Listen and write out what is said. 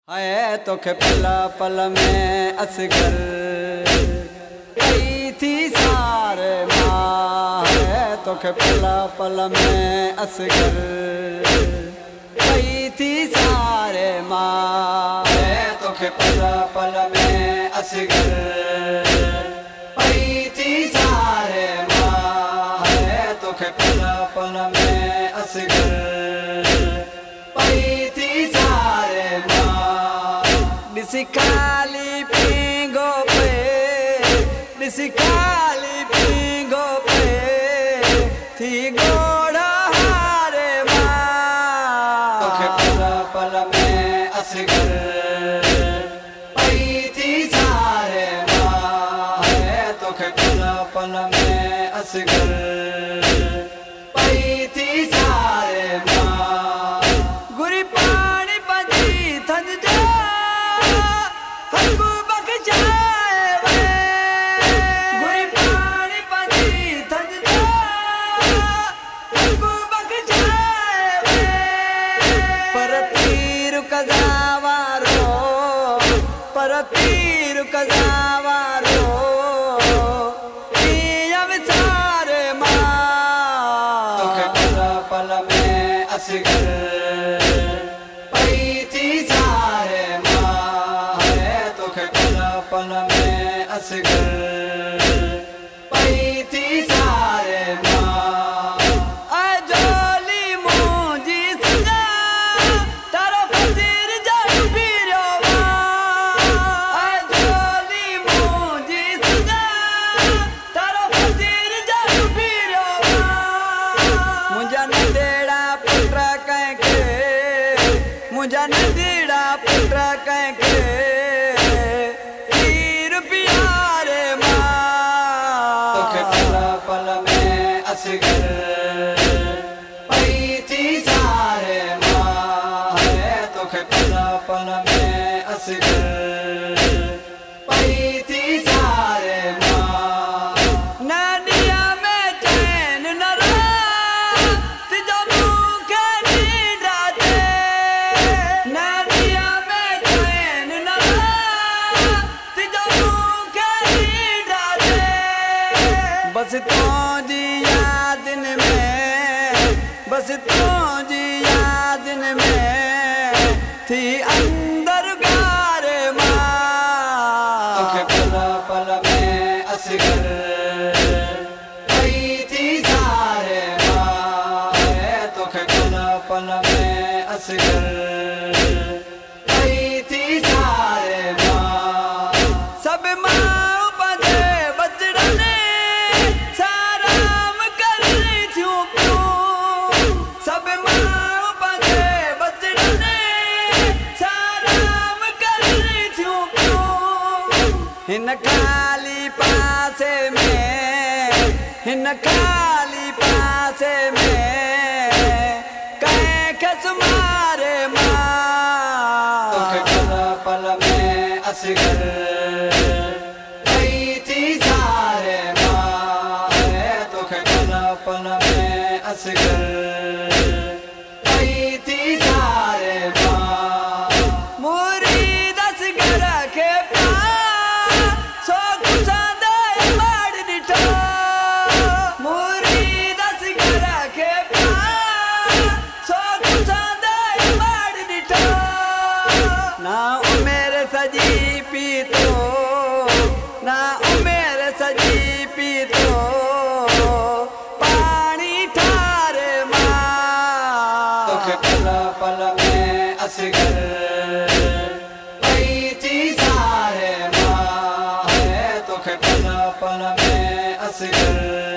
है तोखे पल पल में असगर कई थी सारे माँ है तोखे पल पल में असगर कई थी सारे माँ है तोखे पल पल में असगर कई थी सारे माँ है तोखे पल पल में असगर कई थी सारे माँ दिसी काली पींगो पे दिसी काली पींगो पे थी गोड़ा हारे माँ तोखे पल पल में असगर पई थी सारे माँ है तोखे पल पल में असगर पई थी सारे माँ गुरी पानी बजी थन जा हकू बख जाए वे गुरी पानी बजी थन जा हकू बख जाए वे पर तीर कजावारो पर तीर कजावारो असगर पई थी सारे माँ है तोखे पल पल में असगर पई थी सारे माँ अजोली मुंजी सजा तारो फजीर जड़ पीरो अजोली मुंजी सजा तारो फजीर जड़ पीरो मुझा नदेड़ा मुझा नदीड़ा पुत्र कह तीर प्यारे माँ तोखे पल पल में असगर पई थी सारे माँ है तोखे पल पल में असगर पई थी सारे माँ नदिया में चैन न रहा तिजो मुखे नींदा दे नदिया में चैन न रहा तिजो मुखे नींदा दे बस तुझी यादन में बस तुझी यादन में थी अंदर गारे माँ तोखे पल पल में असगर पई थी सारे माँ है तोखे पल पल में असगर पई थी सारे माँ सब माँ बजे बजड़ने साराम कर रही थी प्यूं सब माँ बजे बजड़ने साराम कर रही थी प्यूं हिन खाली पासे में हिन खाली पासे में कहीं खस मारे माँ तोखे पल पल में असगर पई थी सारे माँ है तोखे पल पल में असगर पई थी सारे माँ मुरीद असगर के प्यार सो कुसा दे मार दिठो मुरीद असगर के प्यार सो कुसा दे मार दिठो ना उमेर सजी पीतो ना उमेर सजी पीतो पानी ठारे माँ तोखे पल पल में असगर पई थी सारे माँ है तोखे पल पल में असगर